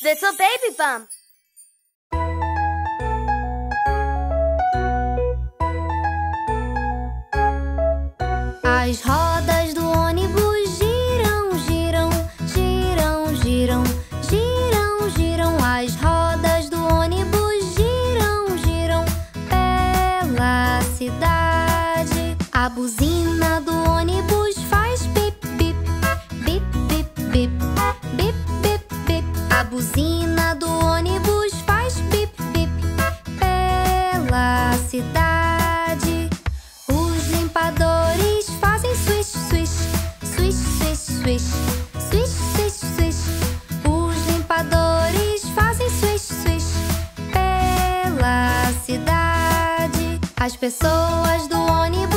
Little baby bump. As rodas do ônibus giram, giram, giram, giram, giram, giram. As rodas do ônibus giram, giram pela cidade. A buzina do ônibus faz bip, bip, bip, bip, bip, bip, bip, bip. A buzina do ônibus faz bip, bip pela cidade. Os limpadores fazem swish, swish, swish, swish, swish, swish, swish, swish. Os limpadores fazem swish, swish pela cidade. As pessoas do ônibus